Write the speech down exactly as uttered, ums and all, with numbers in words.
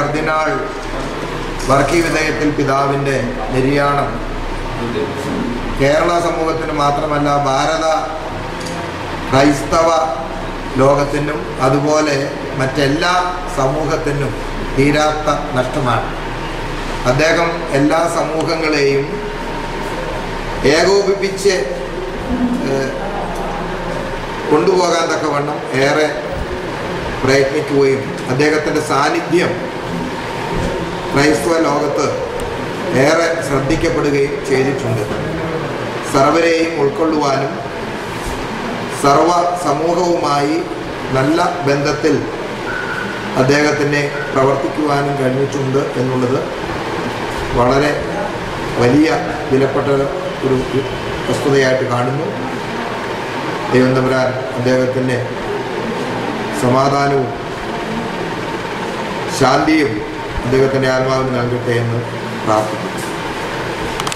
കർദിനാൾ വർക്കി വിധേയത്തിൽ പിതാവിൻ്റെ നിര്യാണം കേരള സമൂഹത്തിന് മാത്രമല്ല ഭാരത ക്രൈസ്തവ ലോകത്തിനും അതുപോലെ മറ്റെല്ലാ സമൂഹത്തിനും തീരാത്ത നഷ്ടമാണ്. അദ്ദേഹം എല്ലാ സമൂഹങ്ങളെയും ഏകോപിപ്പിച്ച് കൊണ്ടുപോകാൻ തക്കവണ്ണം ഏറെ പ്രയത്നിക്കുകയും അദ്ദേഹത്തിൻ്റെ സാന്നിധ്യം ക്രൈസ്തവ ലോകത്ത് ഏറെ ശ്രദ്ധിക്കപ്പെടുകയും ചെയ്തിട്ടുണ്ട്. സർവരെയും ഉൾക്കൊള്ളുവാനും സർവ സമൂഹവുമായി നല്ല ബന്ധത്തിൽ അദ്ദേഹത്തിന് പ്രവർത്തിക്കുവാനും കഴിഞ്ഞിട്ടുണ്ട് എന്നുള്ളത് വളരെ വലിയ വിലപ്പെട്ട ഒരു വസ്തുതയായിട്ട് കാണുന്നു. ദൈവം തമ്പുരാൻ അദ്ദേഹത്തിൻ്റെ സമാധാനവും ശാന്തിയും അദ്ദേഹത്തിൻ്റെ ആത്മാവിന് നൽകട്ടെ എന്ന് പ്രാർത്ഥിക്കുന്നു.